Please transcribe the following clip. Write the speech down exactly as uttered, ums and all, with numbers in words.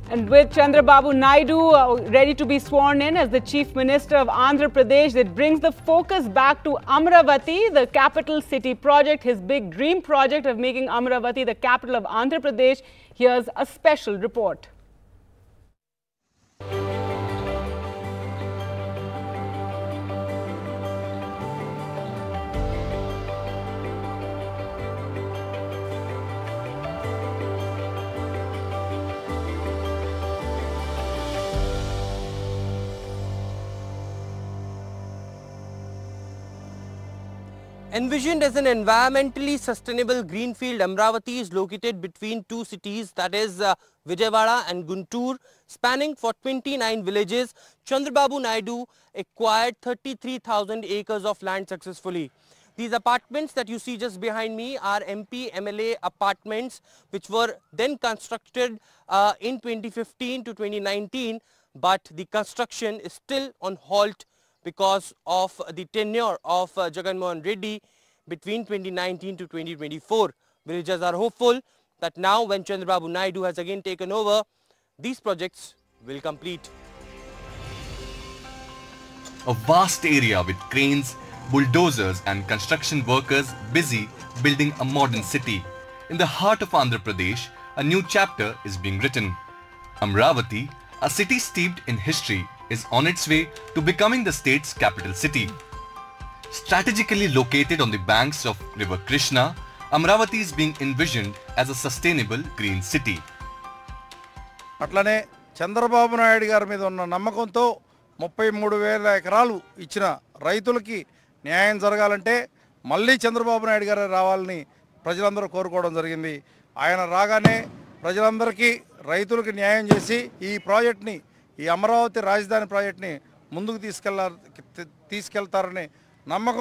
And with Chandrababu Naidu uh, ready to be sworn in as the Chief Minister of Andhra Pradesh, it brings the focus back to Amaravati, the capital city project, his big dream project of making Amaravati the capital of Andhra Pradesh. Here's a special report. Envisioned as an environmentally sustainable greenfield, Amaravati is located between two cities, that is uh, Vijayawada and Guntur, spanning for twenty-nine villages. Chandrababu Naidu acquired thirty-three thousand acres of land successfully. These apartments that you see just behind me are M P M L A apartments, which were then constructed uh, in twenty fifteen to twenty nineteen, but the construction is still on halt because of the tenure of uh, Jagan Mohan Reddy between twenty nineteen to twenty twenty-four. Villagers are hopeful that now when Chandrababu Naidu has again taken over, these projects will complete. A vast area with cranes, bulldozers and construction workers busy building a modern city. In the heart of Andhra Pradesh, a new chapter is being written. Amaravati, a city steeped in history, is on its way to becoming the state's capital city. Strategically located on the banks of River Krishna, Amaravati is being envisioned as a sustainable green city. అట్లనే చంద్రబాబు నాయుడు గారి మీద ఉన్న నమ్మకంతో ముప్పై మూడు వేల ఎకరాలు ఇచ్చిన రైతులకి న్యాయం జరగాలంటే మళ్ళీ చంద్రబాబు నాయుడు గారు రావాలని ప్రజలందరూ కోరుకోవడం జరిగింది. ఆయన రాగానే ప్రజలందరికీ రైతులకు న్యాయం చేసి ఈ ప్రాజెక్ట్ని, ఈ అమరావతి రాజధాని ప్రాజెక్ట్ని ముందుకు తీసుకెళ్ళ తీసుకెళ్తారని నమ్మకం